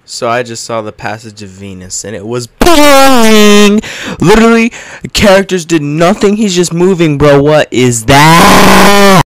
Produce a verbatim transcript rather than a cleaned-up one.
So I just saw the Passage of Venus, and it was boring. Literally, the characters did nothing. He's just moving, bro. What is that?